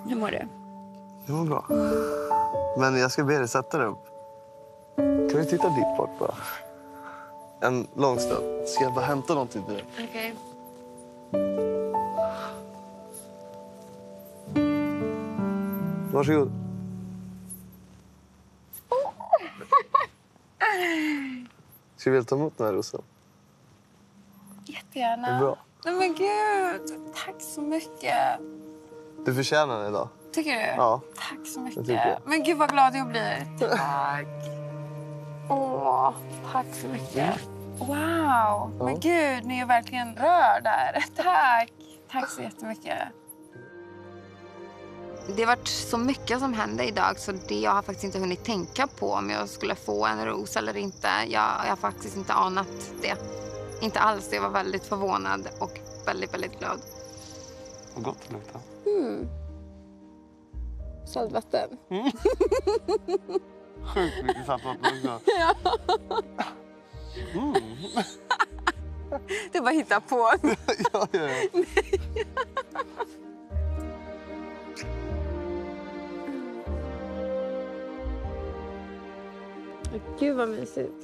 Hur mår du? Det mår bra. Men jag ska be dig sätta dig upp. Kan vi titta dit bort bara? En lång stund. Ska jag bara hämta någonting till dig? Okej. Varsågod. Ska vi väl ta emot den här rosen? Jättegärna. Det är bra. Nej men gud, tack så mycket. Du förtjänar den idag. Tycker du? Ja. Tack så tycker jag. mycket. Men gud vad glad jag blir. Tack. Åh, tack så mycket. Wow. Men gud, ni är verkligen rörd där. Tack. Tack så jättemycket. Det har varit så mycket som hände idag så jag har faktiskt inte hunnit tänka på om jag skulle få en ros eller inte. Jag har faktiskt inte anat det. Inte alls. Jag var väldigt förvånad och väldigt, väldigt glad. Vad gott det luktar. Saltvatten. Sjukt mycket saltvatten också. Ja. Det bara hitta på. Ja. Gud vad mysigt.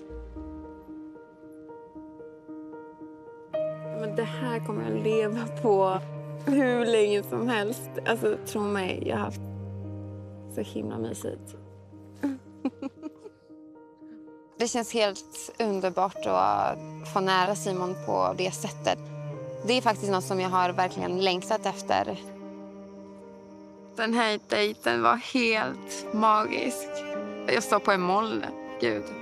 Men det här kommer jag leva på hur länge som helst. Alltså tro mig, jag har haft så himla mysigt. Det känns helt underbart att få nära Simon på det sättet. Det är faktiskt något som jag har verkligen längtat efter. Den här dejten var helt magisk. Jag står på en moll. Gud.